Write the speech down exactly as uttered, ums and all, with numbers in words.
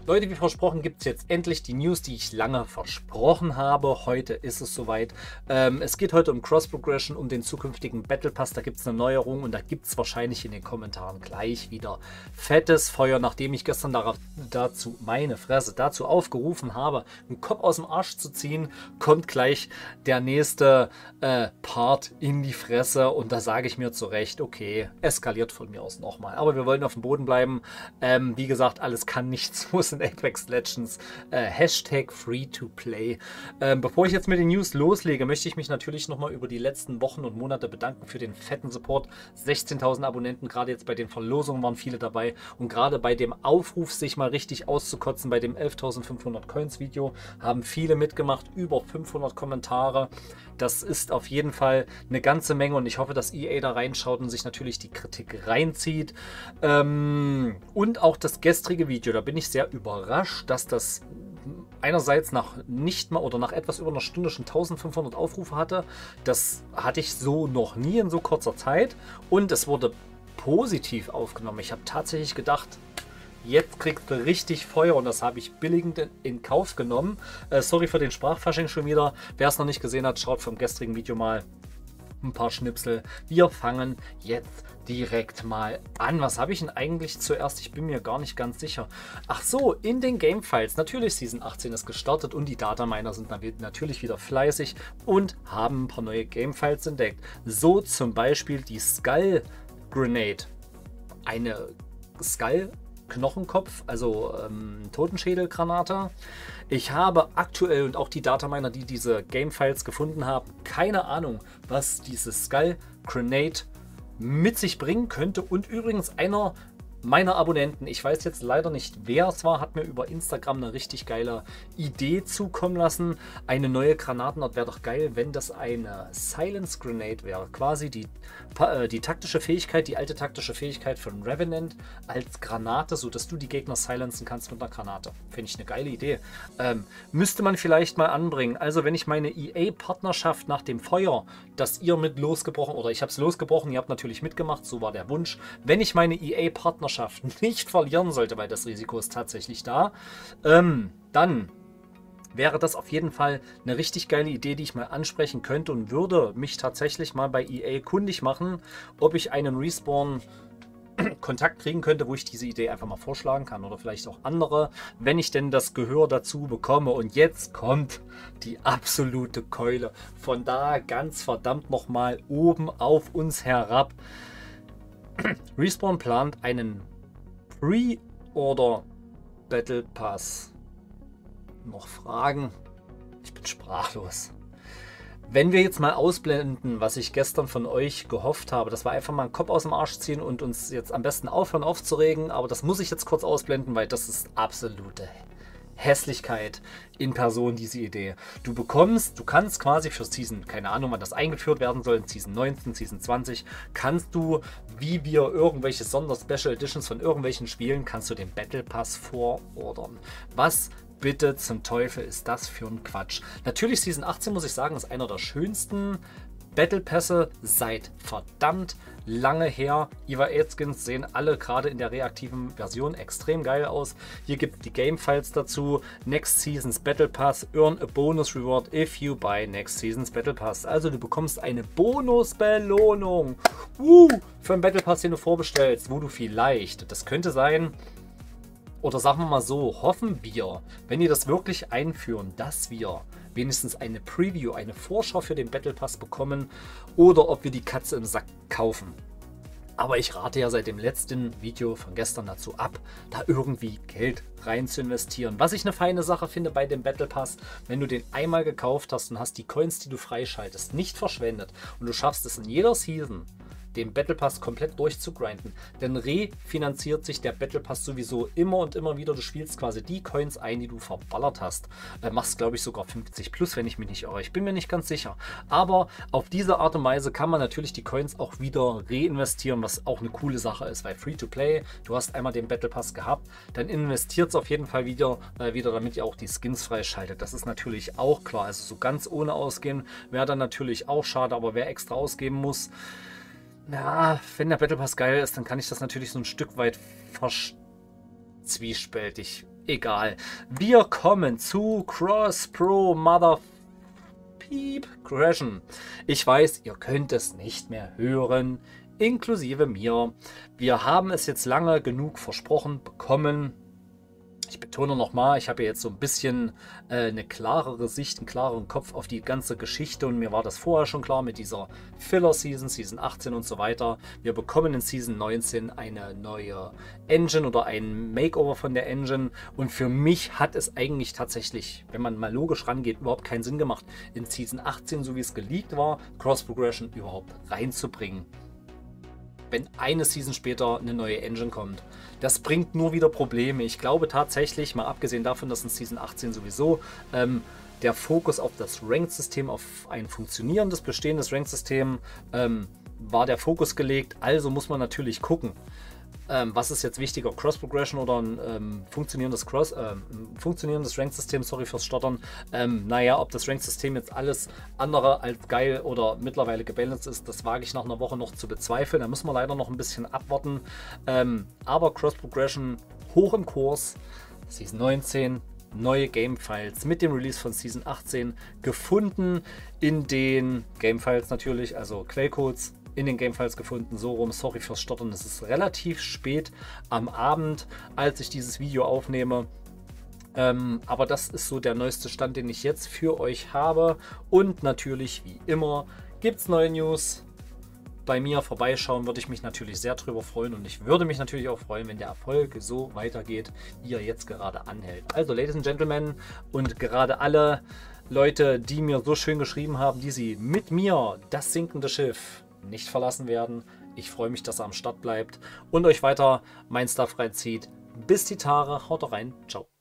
Leute, wie versprochen gibt es jetzt endlich die News, die ich lange versprochen habe. Heute ist es soweit. Ähm, es geht heute um Cross Progression, um den zukünftigen Battle Pass. Da gibt es eine Neuerung und da gibt es wahrscheinlich in den Kommentaren gleich wieder fettes Feuer, nachdem ich gestern darauf, dazu, meine Fresse, dazu aufgerufen habe, einen Kopf aus dem Arsch zu ziehen, kommt gleich der nächste äh, Part in die Fresse und da sage ich mir zurecht, okay, eskaliert von mir aus nochmal. Aber wir wollen auf dem Boden bleiben. Ähm, wie gesagt, alles kann, nichts muss in Apex Legends. Äh, Hashtag Free to Play. Ähm, bevor ich jetzt mit den News loslege, möchte ich mich natürlich nochmal über die letzten Wochen und Monate bedanken für den fetten Support. sechzehntausend Abonnenten, gerade jetzt bei den Verlosungen waren viele dabei und gerade bei dem Aufruf, sich mal richtig auszukotzen, bei dem elftausendfünfhundert Coins Video, haben viele mitgemacht, über fünfhundert Kommentare. Das ist auf jeden Fall eine ganze Menge und ich hoffe, dass E A da reinschaut und sich natürlich die Kritik reinzieht. Ähm, und auch das gestrige Video, da bin ich sehr überrascht, dass das einerseits nach nicht mal oder nach etwas über einer Stunde schon eintausendfünfhundert Aufrufe hatte. Das hatte ich so noch nie in so kurzer Zeit und es wurde positiv aufgenommen. Ich habe tatsächlich gedacht, jetzt kriegst du richtig Feuer und das habe ich billigend in, in Kauf genommen. Äh, sorry für den Sprachfasching schon wieder. Wer es noch nicht gesehen hat, schaut vom gestrigen Video mal ein paar Schnipsel. Wir fangen jetzt direkt mal an. Was habe ich denn eigentlich zuerst? Ich bin mir gar nicht ganz sicher. Ach so, in den Gamefiles. Natürlich, Season achtzehn ist gestartet und die Dataminer sind natürlich wieder fleißig und haben ein paar neue Gamefiles entdeckt. So zum Beispiel die Skull Grenade. Eine Skull Knochenkopf, also ähm, Totenschädelgranate. Ich habe aktuell und auch die Dataminer, die diese Gamefiles gefunden haben, keine Ahnung, was diese Skull Grenade mit sich bringen könnte. Und übrigens einer meiner Abonnenten, ich weiß jetzt leider nicht, wer es war, hat mir über Instagram eine richtig geile Idee zukommen lassen. Eine neue Granatenart wäre doch geil, wenn das eine Silence Grenade wäre. Quasi die, äh, die taktische Fähigkeit, die alte taktische Fähigkeit von Revenant als Granate, sodass du die Gegner silenzen kannst mit einer Granate. Finde ich eine geile Idee. Ähm, müsste man vielleicht mal anbringen. Also wenn ich meine E A-Partnerschaft nach dem Feuer, das ihr mit losgebrochen, oder ich habe es losgebrochen, ihr habt natürlich mitgemacht, so war der Wunsch. Wenn ich meine E A-Partnerschaft nicht verlieren sollte, weil das Risiko ist tatsächlich da, ähm, dann wäre das auf jeden Fall eine richtig geile Idee, die ich mal ansprechen könnte und würde mich tatsächlich mal bei E A kundig machen, ob ich einen Respawn Kontakt kriegen könnte, wo ich diese Idee einfach mal vorschlagen kann oder vielleicht auch andere, wenn ich denn das Gehör dazu bekomme. Und jetzt kommt die absolute Keule. Von da ganz verdammt nochmal oben auf uns herab. Respawn plant einen Pre-Order Battle Pass. Noch Fragen? Ich bin sprachlos. Wenn wir jetzt mal ausblenden, was ich gestern von euch gehofft habe, das war einfach mal einen Kopf aus dem Arsch ziehen und uns jetzt am besten aufhören aufzuregen, aber das muss ich jetzt kurz ausblenden, weil das ist absolute Hässlichkeit in Person, diese Idee. Du bekommst, du kannst quasi für Season, keine Ahnung, wann das eingeführt werden soll, in Season neunzehn, Season zwanzig, kannst du, wie wir irgendwelche Sonder-Special Editions von irgendwelchen Spielen, kannst du den Battle Pass vorordern. Was bitte zum Teufel ist das für ein Quatsch? Natürlich, Season achtzehn, muss ich sagen, ist einer der schönsten Battle Pässe seit verdammt lange her. E V A acht Skins sehen alle gerade in der reaktiven Version extrem geil aus. Hier gibt es die Gamefiles dazu. Next Season's Battle Pass. Earn a bonus reward if you buy Next Season's Battle Pass. Also du bekommst eine Bonusbelohnung uh, für einen Battle Pass, den du vorbestellst, wo du vielleicht, das könnte sein, oder sagen wir mal so, hoffen wir, wenn die das wirklich einführen, dass wir wenigstens eine Preview, eine Vorschau für den Battle Pass bekommen oder ob wir die Katze im Sack kaufen. Aber ich rate ja seit dem letzten Video von gestern dazu ab, da irgendwie Geld rein zu investieren. Was ich eine feine Sache finde bei dem Battle Pass, wenn du den einmal gekauft hast und hast die Coins, die du freischaltest, nicht verschwendet und du schaffst es in jeder Season, den Battle Pass komplett durchzugrinden. Denn refinanziert sich der Battle Pass sowieso immer und immer wieder. Du spielst quasi die Coins ein, die du verballert hast. Äh, machst, glaube ich, sogar fünfzig plus, wenn ich mich nicht irre. Ich bin mir nicht ganz sicher. Aber auf diese Art und Weise kann man natürlich die Coins auch wieder reinvestieren, was auch eine coole Sache ist. Weil Free-to-Play, du hast einmal den Battle Pass gehabt, dann investiert es auf jeden Fall wieder, äh, wieder, damit ihr auch die Skins freischaltet. Das ist natürlich auch klar. Also so ganz ohne ausgehen wäre dann natürlich auch schade, aber wer extra ausgeben muss, ja, wenn der Battle Pass geil ist, dann kann ich das natürlich so ein Stück weit zwiespältig Egal. Wir kommen zu Cross Pro Mother Peep Crashen. Ich weiß, ihr könnt es nicht mehr hören, inklusive mir. Wir haben es jetzt lange genug versprochen bekommen. Ich betone nochmal, ich habe jetzt so ein bisschen äh, eine klarere Sicht, einen klareren Kopf auf die ganze Geschichte und mir war das vorher schon klar mit dieser Filler-Season, Season achtzehn und so weiter. Wir bekommen in Season neunzehn eine neue Engine oder ein Makeover von der Engine und für mich hat es eigentlich tatsächlich, wenn man mal logisch rangeht, überhaupt keinen Sinn gemacht, in Season achtzehn, so wie es geleakt war, Cross Progression überhaupt reinzubringen, wenn eine Season später eine neue Engine kommt. Das bringt nur wieder Probleme. Ich glaube tatsächlich, mal abgesehen davon, dass in Season achtzehn sowieso ähm, der Fokus auf das Ranked-System, auf ein funktionierendes, bestehendes Ranked-System ähm, war der Fokus gelegt. Also muss man natürlich gucken, ähm, was ist jetzt wichtiger, Cross-Progression oder ein ähm, funktionierendes Cross, äh, ein funktionierendes Rank-System, sorry fürs Stottern. Ähm, naja, ob das Rank-System jetzt alles andere als geil oder mittlerweile gebalanced ist, das wage ich nach einer Woche noch zu bezweifeln. Da müssen wir leider noch ein bisschen abwarten. Ähm, aber Cross-Progression hoch im Kurs, Season neunzehn, neue Game-Files mit dem Release von Season achtzehn gefunden in den Game-Files natürlich, also Quellcodes in den Gamefiles gefunden, so rum, sorry fürs Stottern, es ist relativ spät am Abend, als ich dieses Video aufnehme, ähm, aber das ist so der neueste Stand, den ich jetzt für euch habe und natürlich, wie immer, gibt es neue News. Bei mir vorbeischauen würde ich mich natürlich sehr drüber freuen und ich würde mich natürlich auch freuen, wenn der Erfolg so weitergeht, wie er jetzt gerade anhält. Also, Ladies and Gentlemen und gerade alle Leute, die mir so schön geschrieben haben, die sie mit mir das sinkende Schiff nicht verlassen werden. Ich freue mich, dass er am Start bleibt und euch weiter mein Stuff reinzieht. Bis die Tage, haut rein, ciao.